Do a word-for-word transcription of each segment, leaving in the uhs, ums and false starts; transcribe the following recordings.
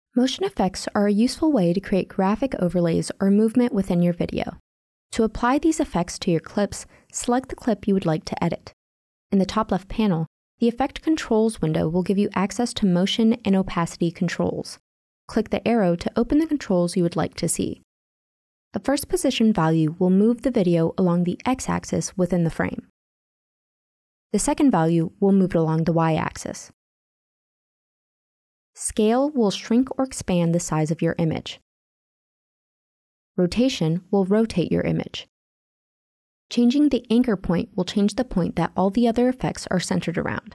Motion effects are a useful way to create graphic overlays or movement within your video. To apply these effects to your clips, select the clip you would like to edit. In the top left panel, the Effect Controls window will give you access to motion and opacity controls. Click the arrow to open the controls you would like to see. The first position value will move the video along the x-axis within the frame. The second value will move it along the y-axis. Scale will shrink or expand the size of your image. Rotation will rotate your image. Changing the anchor point will change the point that all the other effects are centered around.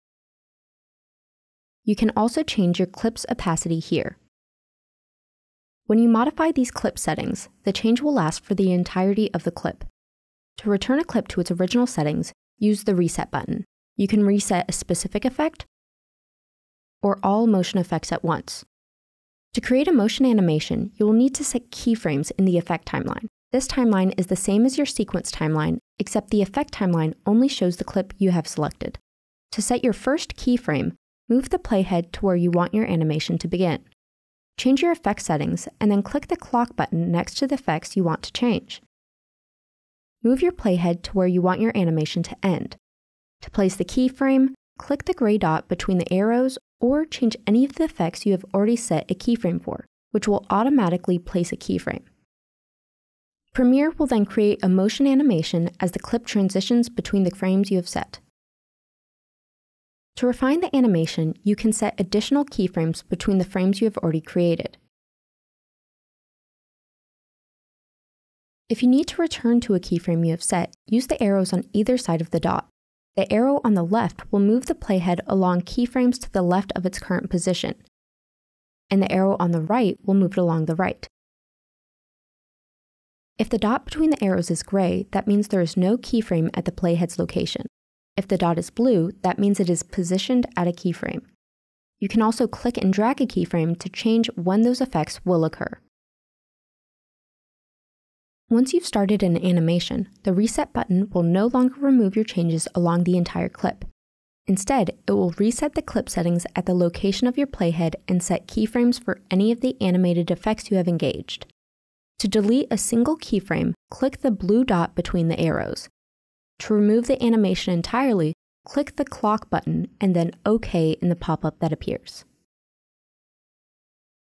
You can also change your clip's opacity here. When you modify these clip settings, the change will last for the entirety of the clip. To return a clip to its original settings, use the Reset button. You can reset a specific effect or all motion effects at once. To create a motion animation, you will need to set keyframes in the effect timeline. This timeline is the same as your sequence timeline, except the effect timeline only shows the clip you have selected. To set your first keyframe, move the playhead to where you want your animation to begin. Change your effect settings, and then click the clock button next to the effects you want to change. Move your playhead to where you want your animation to end. To place the keyframe, click the gray dot between the arrows or change any of the effects you have already set a keyframe for, which will automatically place a keyframe. Premiere will then create a motion animation as the clip transitions between the frames you have set. To refine the animation, you can set additional keyframes between the frames you have already created. If you need to return to a keyframe you have set, use the arrows on either side of the dot. The arrow on the left will move the playhead along keyframes to the left of its current position, and the arrow on the right will move it along the right. If the dot between the arrows is gray, that means there is no keyframe at the playhead's location. If the dot is blue, that means it is positioned at a keyframe. You can also click and drag a keyframe to change when those effects will occur. Once you've started an animation, the Reset button will no longer remove your changes along the entire clip. Instead, it will reset the clip settings at the location of your playhead and set keyframes for any of the animated effects you have engaged. To delete a single keyframe, click the blue dot between the arrows. To remove the animation entirely, click the clock button and then OK in the pop-up that appears.